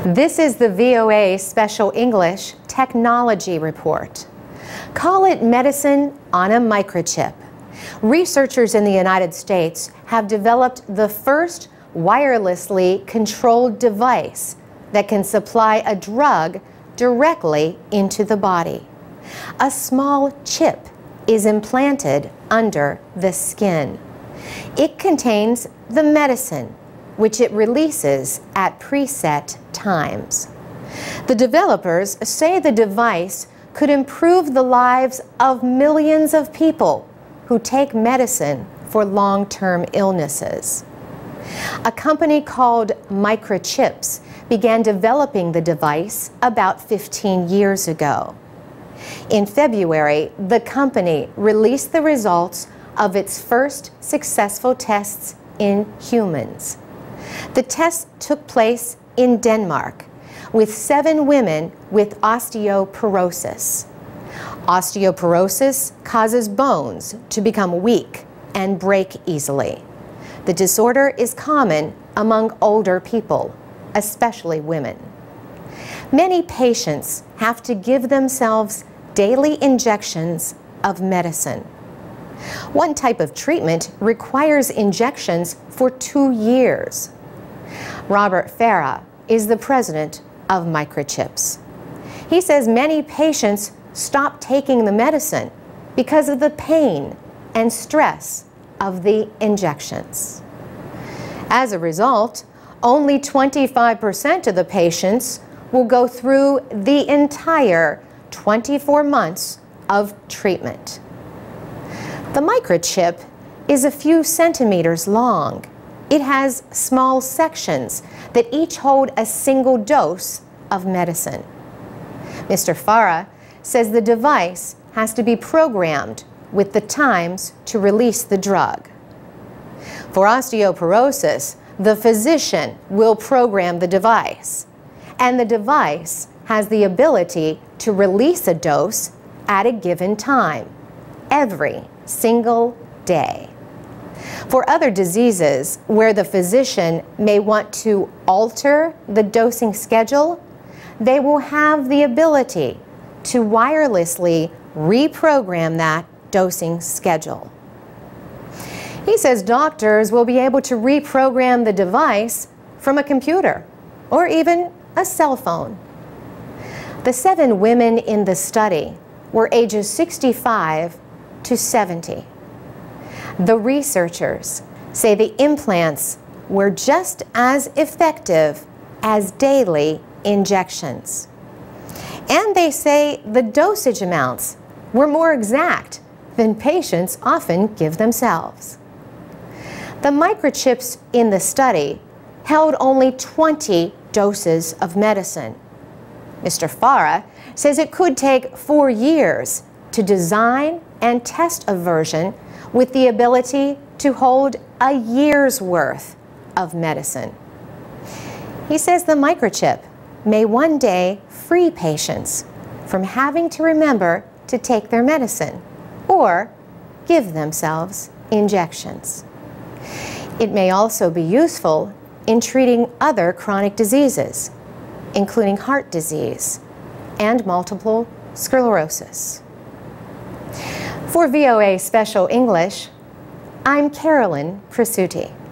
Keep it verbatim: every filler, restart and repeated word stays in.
This is the V O A Special English Technology Report. Call it medicine on a microchip. Researchers in the United States have developed the first wirelessly controlled device that can supply a drug directly into the body. A small chip is implanted under the skin. It contains the medicine, which it releases at preset times. The developers say the device could improve the lives of millions of people who take medicine for long-term illnesses. A company called Microchips began developing the device about fifteen years ago. In February, the company released the results of its first successful tests in humans. The tests took place in Denmark with seven women with osteoporosis. Osteoporosis causes bones to become weak and break easily. The disorder is common among older people, especially women. Many patients have to give themselves daily injections of medicine. One type of treatment requires injections for two years. Robert Farra is the president of Microchips. He says many patients stop taking the medicine because of the pain and stress of the injections. As a result, only twenty-five percent of the patients will go through the entire twenty-four months of treatment. The microchip is a few centimeters long. It has small sections that each hold a single dose of medicine. Mister Farra says the device has to be programmed with the times to release the drug. For osteoporosis, the physician will program the device, and the device has the ability to release a dose at a given time, every single day. For other diseases where the physician may want to alter the dosing schedule, they will have the ability to wirelessly reprogram that dosing schedule. He says doctors will be able to reprogram the device from a computer or even a cell phone. The seven women in the study were ages sixty-five to seventy. The researchers say the implants were just as effective as daily injections. And they say the dosage amounts were more exact than patients often give themselves. The microchips in the study held only twenty doses of medicine. Mister Farra says it could take four years to design and test a version with the ability to hold a year's worth of medicine. He says the microchip may one day free patients from having to remember to take their medicine or give themselves injections. It may also be useful in treating other chronic diseases, including heart disease and multiple sclerosis. For V O A Special English, I'm Carolyn Presutti.